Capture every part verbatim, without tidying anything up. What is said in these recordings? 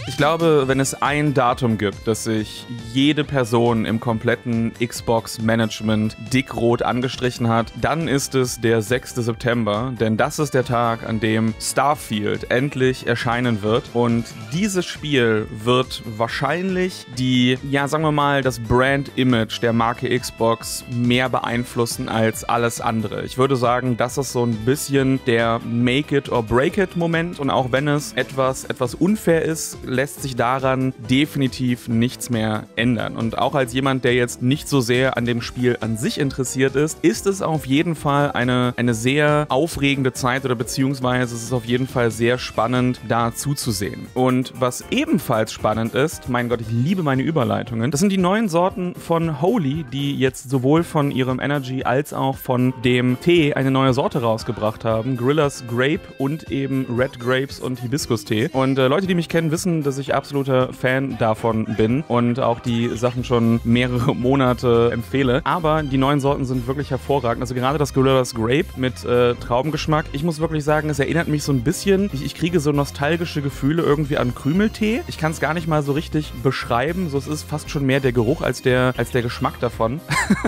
Ich glaube, wenn es ein Datum gibt, das sich jede Person im kompletten Xbox-Management dickrot angestrichen hat, dann ist es der sechste September, denn das ist der Tag, an dem Starfield endlich erscheinen wird und dieses Spiel wird wahrscheinlich die, ja sagen wir mal, das Brand-Image der Marke Xbox mehr beeinflussen als alles andere. Ich würde sagen, das ist so ein bisschen der Make-it-or-break-it-Moment und auch wenn es etwas, etwas unfair ist, lässt sich daran definitiv nichts mehr ändern. Und auch als jemand, der jetzt nicht so sehr an dem Spiel an sich interessiert ist, ist es auf jeden Fall eine, eine sehr aufregende Zeit oder beziehungsweise es ist auf jeden Fall sehr spannend, da zuzusehen. Und was ebenfalls spannend ist, mein Gott, ich liebe meine Überleitungen, das sind die neuen Sorten von Holy, die jetzt sowohl von ihrem Energy als auch von dem Tee eine neue Sorte rausgebracht haben. Gorillas Grape und eben Red Grapes und Hibiskus-Tee. Und äh, Leute, die mich kennen, wissen, dass ich absoluter Fan davon bin und auch die Sachen schon mehrere Monate empfehle. Aber die neuen Sorten sind wirklich hervorragend. Also gerade das Gorillas Grape mit äh, Traubengeschmack. Ich muss wirklich sagen, es erinnert mich so ein bisschen, ich, ich kriege so nostalgische Gefühle irgendwie an Krümeltee. Ich kann es gar nicht mal so richtig beschreiben. So, es ist fast schon mehr der Geruch als der, als der Geschmack davon.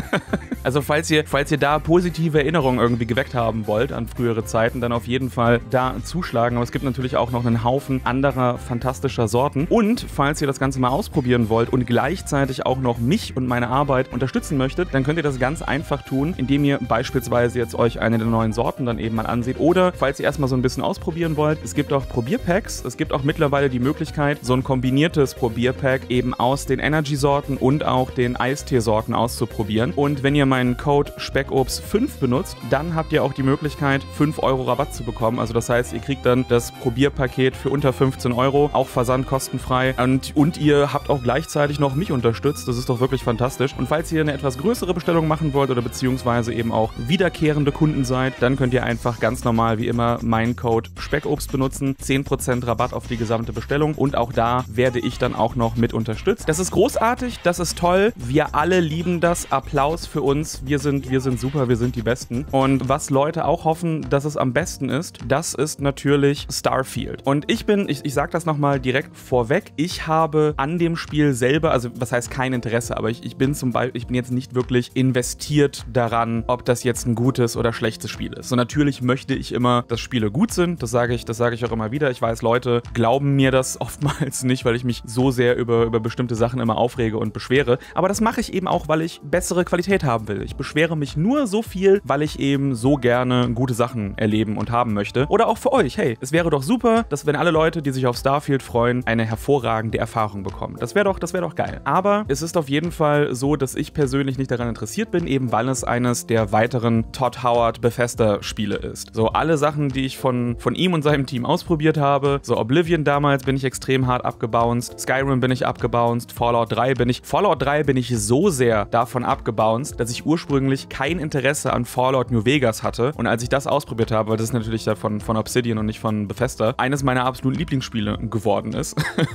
Also falls ihr, falls ihr da positive Erinnerungen irgendwie geweckt haben wollt an frühere Zeiten, dann auf jeden Fall da zuschlagen. Aber es gibt natürlich auch noch einen Haufen anderer fantastischer Sorten. Und falls ihr das Ganze mal ausprobieren wollt und gleichzeitig auch noch mich und meine Arbeit unterstützen möchtet, dann könnt ihr das ganz einfach tun, indem ihr beispielsweise jetzt euch eine der neuen Sorten dann eben mal anseht. Oder falls ihr erstmal so ein bisschen ausprobieren wollt, es gibt auch Probierpacks. Es gibt auch mittlerweile die Möglichkeit, so ein kombiniertes Probierpack eben aus den Energy-Sorten und auch den Eistee-Sorten auszuprobieren. Und wenn ihr meinen Code Speckobst fünf benutzt, dann habt ihr auch die Möglichkeit, fünf Euro Rabatt zu bekommen. Also das heißt, ihr kriegt dann das Probierpaket für unter fünfzehn Euro, auch versandkostenfrei. Und, und ihr habt auch gleichzeitig noch mich unterstützt. Das ist doch wirklich fantastisch. Und falls ihr eine etwas größere Bestellung machen wollt oder beziehungsweise eben auch wiederkehrende Kunden seid, dann könnt ihr einfach ganz normal wie immer meinen Code Speckobst benutzen. zehn Prozent Rabatt auf die gesamte Bestellung. Und auch da werde ich dann auch noch mit unterstützt. Das ist großartig, das ist toll. Wir alle lieben das. Applaus für uns. Wir sind, wir sind super, wir sind die Besten. Und was Leute auch hoffen, dass es am besten ist, das ist natürlich Starfield. Und ich bin, ich, ich sag das nochmal direkt vorweg, ich habe an dem Spiel selber, also was heißt kein Interesse, aber ich, ich bin zum Beispiel, ich bin jetzt nicht wirklich investiert daran, ob das jetzt ein gutes oder schlechtes Spiel ist. So natürlich möchte ich immer, dass Spiele gut sind, das sage ich, das sage ich auch immer wieder. Ich weiß, Leute glauben mir das oftmals nicht, weil ich mich so sehr über, über bestimmte Sachen immer aufrege und beschwere. Aber das mache ich eben auch, weil ich bessere Qualität haben will. Ich beschwere mich nur so viel, weil ich eben so gerne gute Sachen erleben und haben möchte. Oder auch für euch. Hey, es wäre doch super, dass wenn alle Leute, die sich auf Starfield freuen, eine hervorragende Erfahrung bekommen. Das wäre doch, das wäre doch geil. Aber es ist auf jeden Fall so, dass ich persönlich nicht daran interessiert bin, eben weil es eines der weiteren Todd Howard Bethesda-Spiele ist. So alle Sachen, die ich von, von ihm und seinem Team ausprobiert habe, so Oblivion damals bin ich extrem hart abgebounced, Skyrim bin ich abgebounced, Fallout drei bin ich, Fallout drei bin ich so sehr davon abgebounced, dass ich ursprünglich kein Interesse an Fallout New Vegas hatte und als ich das ausprobiert habe, weil das ist natürlich ja von, von Obsidian und nicht von Bethesda, eines meiner absoluten Lieblingsspiele geworden ist.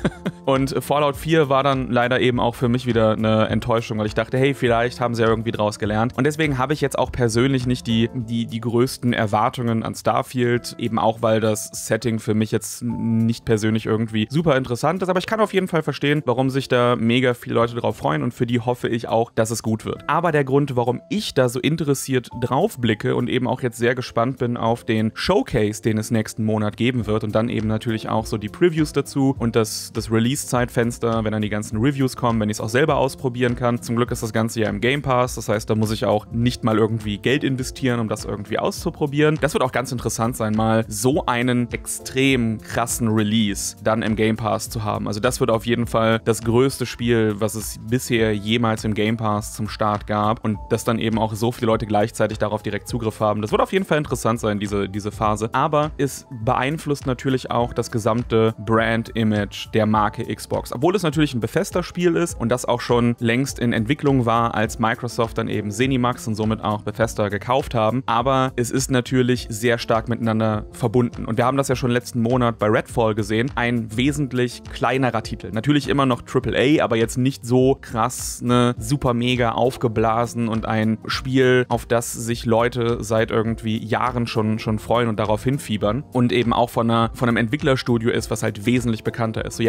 Und Fallout vier war dann leider eben auch für mich wieder eine Enttäuschung, weil ich dachte, hey, vielleicht haben sie ja irgendwie draus gelernt. Und deswegen habe ich jetzt auch persönlich nicht die, die, die größten Erwartungen an Starfield, eben auch, weil das Setting für mich jetzt nicht persönlich irgendwie super interessant ist. Aber ich kann auf jeden Fall verstehen, warum sich da mega viele Leute drauf freuen und für die hoffe ich auch, dass es gut wird. Aber der Grund, warum ich da so interessiert drauf blicke und eben auch jetzt sehr gespannt bin auf den Showcase, den es nächsten Monat geben wird und dann eben natürlich auch so die Previews dazu und das, das Release-Zeitfenster, wenn dann die ganzen Reviews kommen, wenn ich es auch selber ausprobieren kann. Zum Glück ist das Ganze ja im Game Pass, das heißt, da muss ich auch nicht mal irgendwie Geld investieren, um das irgendwie auszuprobieren. Das wird auch ganz interessant sein, mal so einen extrem krassen Release dann im Game Pass zu haben. Also das wird auf jeden Fall das größte Spiel, was es bisher jemals im Game Pass zum Start gab und dass dann eben auch so viele Leute gleichzeitig darauf direkt Zugriff haben. Das wird auf jeden Fall interessant sein, diese, diese Phase. Aber es beeinflusst natürlich auch das gesamte Brand-Image der Marke Xbox. Obwohl es natürlich ein Bethesda-Spiel ist und das auch schon längst in Entwicklung war, als Microsoft dann eben ZeniMax und somit auch Bethesda gekauft haben. Aber es ist natürlich sehr stark miteinander verbunden. Und wir haben das ja schon letzten Monat bei Redfall gesehen. Ein wesentlich kleinerer Titel. Natürlich immer noch Triple A, aber jetzt nicht so krass, ne, super mega aufgeblasen und ein Spiel, auf das sich Leute seit irgendwie Jahren schon, schon freuen und darauf hinfiebern. Und eben auch von, einer, von einem Entwicklerstudio ist, was halt wesentlich bekannter ist. So ja, Arcane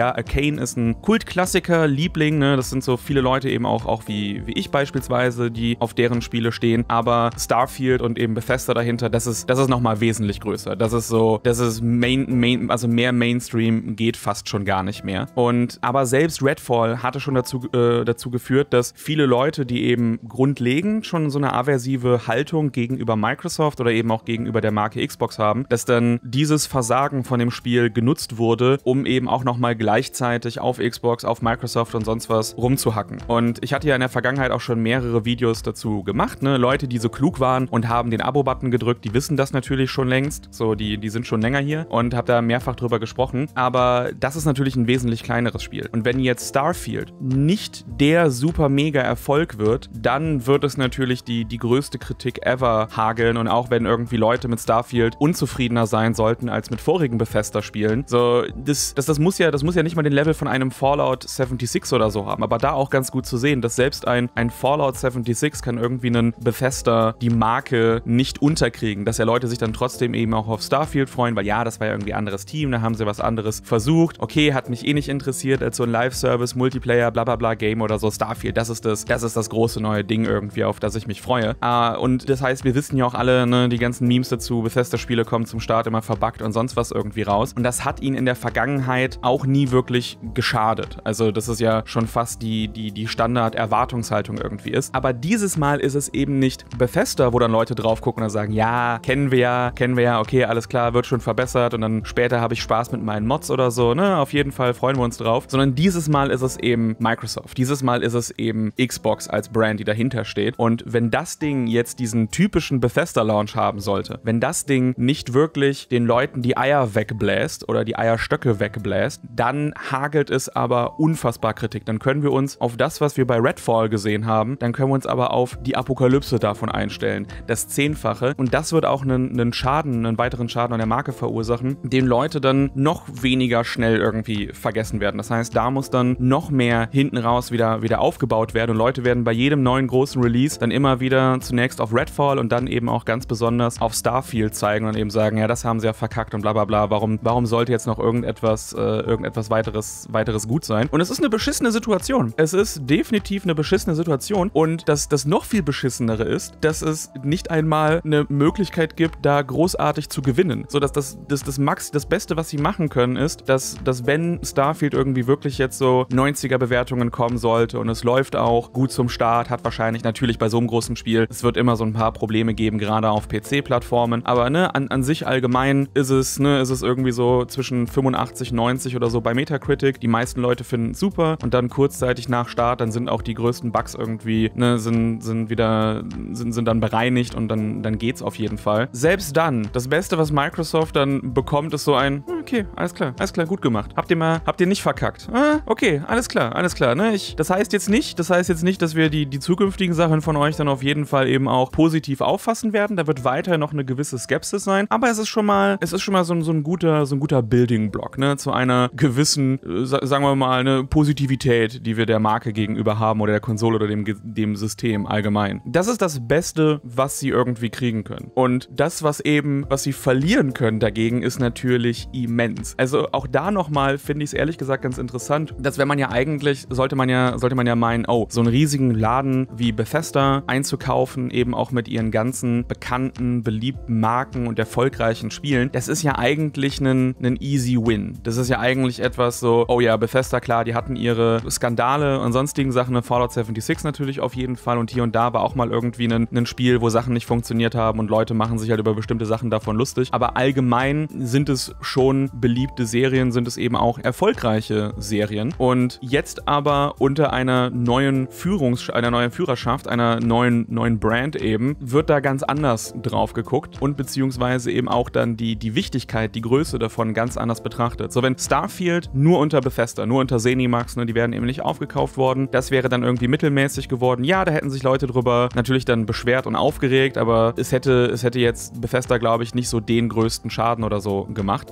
Arcane ist ein Kultklassiker, Liebling, ne? Das sind so viele Leute eben auch, auch wie, wie ich beispielsweise, die auf deren Spiele stehen. Aber Starfield und eben Bethesda dahinter, das ist, das ist nochmal wesentlich größer. Das ist so, das ist Main, Main, also mehr Mainstream geht fast schon gar nicht mehr. Und aber selbst Redfall hatte schon dazu, äh, dazu geführt, dass viele Leute, die eben grundlegend schon so eine aversive Haltung gegenüber Microsoft oder eben auch gegenüber der Marke Xbox haben, dass dann dieses Versagen von dem Spiel genutzt wurde, um eben auch nochmal gleichzeitig auf Xbox, auf Microsoft und sonst was rumzuhacken. Und ich hatte ja in der Vergangenheit auch schon mehrere Videos dazu gemacht, ne? Leute, die so klug waren und haben den Abo-Button gedrückt, die wissen das natürlich schon längst. So, die, die sind schon länger hier und habe da mehrfach drüber gesprochen. Aber das ist natürlich ein wesentlich kleineres Spiel. Und wenn jetzt Starfield nicht der super mega Erfolg wird, dann wird es natürlich die, die größte Kritik ever hageln. Und auch wenn irgendwie Leute mit Starfield unzufriedener sein sollten als mit vorigen Bethesda-Spielen, so, das, das, das, muss ja, das muss ja nicht mal den Level von einem Fallout sechsundsiebzig oder so haben. Aber da auch ganz gut zu sehen, dass selbst ein, ein Fallout sechsundsiebzig kann irgendwie einen Bethesda die Marke nicht unterkriegen, dass ja Leute sich dann trotzdem eben auch auf Starfield freuen, weil ja, das war ja irgendwie ein anderes Team, da haben sie was anderes versucht. Okay, hat mich eh nicht interessiert als so ein Live-Service, Multiplayer, bla bla bla Game oder so. Starfield, das ist das, das ist das große neue Ding irgendwie, auf das ich mich freue. Uh, und das heißt, wir wissen ja auch alle, ne, die ganzen Memes dazu, Bethesda-Spiele kommen zum Start immer verbuggt und sonst was irgendwie raus. Und das hat ihnen in der Vergangenheit auch nie wirklich geschadet. Also das ist ja schon fast die, die, die Standard-Erwartungshaltung irgendwie ist. Aber dieses Mal ist es eben nicht Bethesda, wo dann Leute drauf gucken und sagen, ja, kennen wir ja, kennen wir ja, okay, alles klar, wird schon verbessert und dann später habe ich Spaß mit meinen Mods oder so, ne, auf jeden Fall freuen wir uns drauf. Sondern dieses Mal ist es eben Microsoft. Dieses Mal ist es eben Xbox als Brand, die dahinter steht. Und wenn das Ding jetzt diesen typischen Bethesda-Launch haben sollte, wenn das Ding nicht wirklich den Leuten die Eier wegbläst oder die Eierstöcke wegbläst, dann hagelt es aber unfassbar Kritik. Dann können wir uns auf das, was wir bei Redfall gesehen haben, dann können wir uns aber auf die Apokalypse davon einstellen. Das Zehnfache. Und das wird auch einen, einen Schaden, einen weiteren Schaden an der Marke verursachen, den Leute dann noch weniger schnell irgendwie vergessen werden. Das heißt, da muss dann noch mehr hinten raus wieder, wieder aufgebaut werden und Leute werden bei jedem neuen großen Release dann immer wieder zunächst auf Redfall und dann eben auch ganz besonders auf Starfield zeigen und eben sagen, ja, das haben sie ja verkackt und bla bla bla. Warum, warum sollte jetzt noch irgendetwas, äh, irgendetwas weiteres, weiteres gut sein? Und es ist eine beschissene Situation. Es ist definitiv eine beschissene Situation und das, das noch viel beschissenere ist, dass es nicht einmal eine Möglichkeit gibt, da großartig zu gewinnen. So, dass das, das, das Max, das Beste, was sie machen können, ist, dass, dass wenn Starfield irgendwie wirklich jetzt so neunziger-Bewertungen kommen sollte und es läuft auch gut zum Start, hat wahrscheinlich natürlich bei so einem großen Spiel, es wird immer so ein paar Probleme geben, gerade auf P C-Plattformen, aber ne, an, an sich allgemein ist es, ne, ist es irgendwie so zwischen fünfundachtzig, neunzig oder so bei Metacritic. Die meisten Leute finden es super und dann kurzzeitig nach Start, dann sind auch die größten Bugs irgendwie, ne, sind, sind wieder, sind, sind dann bereinigt und dann, dann geht's auf jeden Fall. Selbst dann, das Beste, was Microsoft dann bekommt, ist so ein, okay, alles klar, alles klar, gut gemacht. Habt ihr mal, habt ihr nicht verkackt? Ah, okay, alles klar, alles klar, ne, ich, das heißt jetzt nicht, das heißt jetzt nicht, dass wir die, die zukünftigen Sachen von euch dann auf jeden Fall eben auch positiv auffassen werden. Da wird weiter noch eine gewisse Skepsis sein, aber es ist schon mal, es ist schon mal so ein, so ein guter, so ein guter Building-Block, ne, zu einer gewissen, äh, sagen wir mal, eine Positivität, die wir der Marke gegenüber haben oder der Konsole oder dem, dem System allgemein. Das ist das Beste, was sie irgendwie kriegen können. Und das, was eben, was sie verlieren können dagegen, ist natürlich immens. Also auch da nochmal finde ich es ehrlich gesagt ganz interessant, dass wenn man ja eigentlich, sollte man ja, sollte man ja meinen, oh, so einen riesigen Laden wie Bethesda einzukaufen, eben auch mit ihren ganzen bekannten, beliebten Marken und erfolgreichen Spielen, das ist ja eigentlich ein, ein easy win. Das ist ja eigentlich etwas so, oh ja, Bethesda, klar, die hatten ihre Skandale und sonstigen Sachen, ne, Fallout sechsundsiebzig natürlich auf jeden Fall und hier und da war auch mal irgendwie ein, ein Spiel, wo Sachen nicht funktioniert haben und Leute machen sich halt über bestimmte Sachen davon lustig, aber allgemein sind es schon beliebte Serien, sind es eben auch erfolgreiche Serien und jetzt aber unter einer neuen Führungs einer neuen Führerschaft, einer neuen, neuen Brand eben, wird da ganz anders drauf geguckt und beziehungsweise eben auch dann die, die Wichtigkeit, die Größe davon ganz anders betrachtet. So, wenn Starfield nur unter Bethesda, nur unter Zenimax, ne, die werden eben nicht aufgekauft worden, das wäre dann irgendwie mittelmäßig geworden. Ja, da hätten sich Leute drüber natürlich dann beschwert und aufgeregt, aber es hätte, es hätte jetzt Bethesda, glaube ich, nicht so den größten Schaden oder so gemacht. Aber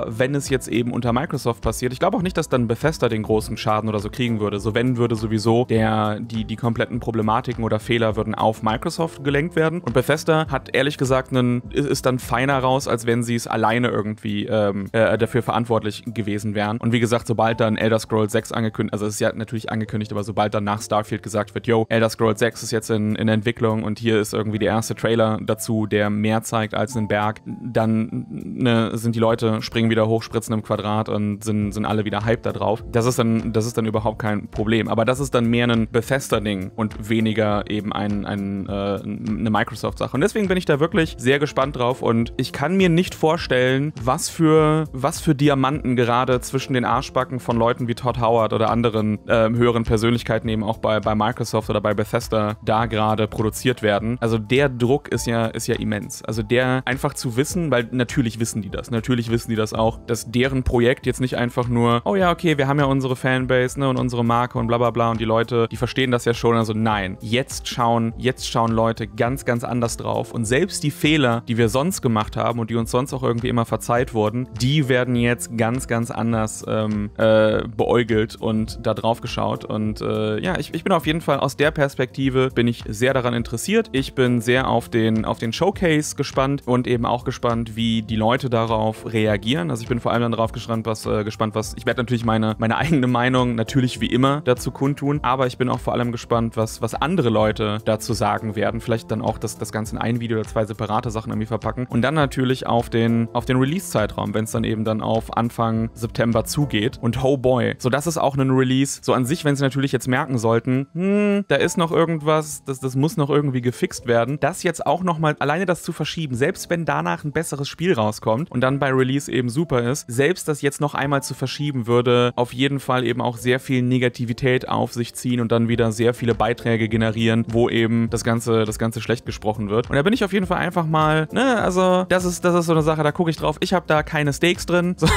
aber wenn es jetzt eben unter Microsoft passiert, ich glaube auch nicht, dass dann Bethesda den großen Schaden oder so kriegen würde. So wenn, würde sowieso der, die, die kompletten Problematiken oder Fehler würden auf Microsoft gelenkt werden. Und Bethesda hat ehrlich gesagt einen, ist dann feiner raus, als wenn sie es alleine irgendwie ähm, äh, dafür verantwortlich gewesen wären. Und wie gesagt, sobald dann Elder Scrolls sechs angekündigt, also es ist ja natürlich angekündigt, aber sobald dann nach Starfield gesagt wird, yo, Elder Scrolls sechs ist jetzt in, in Entwicklung und hier ist irgendwie der erste Trailer dazu, der mehr zeigt als einen Berg, dann ne, sind die Leute, springen wieder hoch, spritzen im Quadrat und sind, sind alle wieder hyped da drauf. Das ist dann, das ist dann überhaupt kein Problem. Aber das ist dann mehr ein Bethesda-Ding und weniger eben ein, ein, äh, eine Microsoft-Sache. Und deswegen bin ich da wirklich sehr gespannt drauf und ich kann mir nicht vorstellen, was für, was für Diamanten gerade zwischen den Arschbacken von Leuten wie Todd Howard oder anderen äh, höheren Persönlichkeiten eben auch bei, bei Microsoft oder bei Bethesda da gerade produziert werden. Also der Druck ist ja, ist ja immens. Also der einfach zu wissen, weil natürlich wissen die das, natürlich wissen die das auch, dass deren Projekt jetzt nicht einfach nur, oh ja, okay, wir haben ja unsere Fanbase, ne, und unsere Marke und bla bla bla und die Leute, die verstehen das ja schon. Also nein, jetzt schauen, jetzt schauen Leute ganz, ganz anders drauf und selbst die Fehler, die wir sonst gemacht haben und die uns sonst auch irgendwie immer verzeiht wurden, die werden jetzt ganz, ganz anders ähm, äh, beäugelt und da drauf geschaut und äh, ja, ich, ich bin auf jeden Fall aus der Perspektive bin ich sehr daran interessiert. Ich bin sehr auf den, auf den Showcase gespannt und eben auch gespannt, wie die Leute darauf reagieren. Also ich bin vor allem dann darauf gespannt, was, äh, gespannt, was ich werde natürlich meine, meine eigene Meinung natürlich wie immer dazu kundtun, aber ich bin auch vor allem gespannt, was, was andere Leute dazu sagen werden. Vielleicht dann auch das, das Ganze in ein Video oder zwei separate Sachen irgendwie verpacken und dann natürlich auf den, auf den Release-Zeitraum, wenn es dann eben dann auf Anfang September zugeht. Und oh boy, so das ist auch ein Release. So an sich, wenn sie natürlich jetzt merken sollten, hm, da ist noch irgendwas, das, das muss noch irgendwie gefixt werden, das jetzt auch nochmal, alleine das zu verschieben, selbst wenn danach ein besseres Spiel rauskommt und dann bei Release eben super ist, selbst das jetzt noch einmal zu verschieben, würde auf jeden Fall eben auch sehr viel Negativität auf sich ziehen und dann wieder sehr viele Beiträge generieren, wo eben das Ganze, das Ganze schlecht gesprochen wird. Und da bin ich auf jeden Fall einfach mal, ne, also das ist, das ist so eine Sache, da gucke ich drauf. Ich habe da keine Stakes drin. So.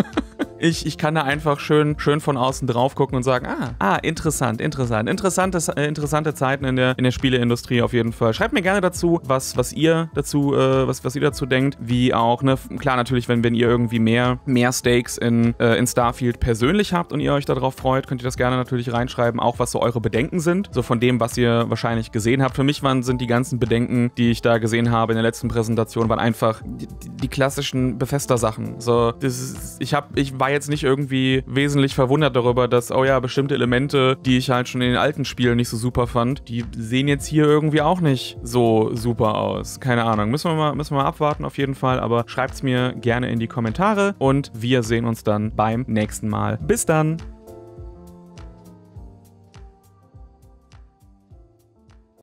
Ich, ich kann da einfach schön, schön von außen drauf gucken und sagen, ah, ah, interessant, interessant. Interessantes, äh, interessante Zeiten in der, in der Spieleindustrie auf jeden Fall. Schreibt mir gerne dazu, was, was ihr dazu, äh, was, was ihr dazu denkt. Wie auch, ne, klar, natürlich, wenn, wenn ihr irgendwie mehr, mehr Stakes in, äh, in Starfield persönlich habt und ihr euch darauf freut, könnt ihr das gerne natürlich reinschreiben, auch was so eure Bedenken sind. So von dem, was ihr wahrscheinlich gesehen habt. Für mich waren, sind die ganzen Bedenken, die ich da gesehen habe in der letzten Präsentation, waren einfach die, die klassischen Bethesda-Sachen. So, das ist, ich hab, ich war jetzt nicht irgendwie wesentlich verwundert darüber, dass, oh ja, bestimmte Elemente, die ich halt schon in den alten Spielen nicht so super fand, die sehen jetzt hier irgendwie auch nicht so super aus. Keine Ahnung. Müssen wir mal, müssen wir mal abwarten auf jeden Fall, aber schreibt es mir gerne in die Kommentare und wir sehen uns dann beim nächsten Mal. Bis dann!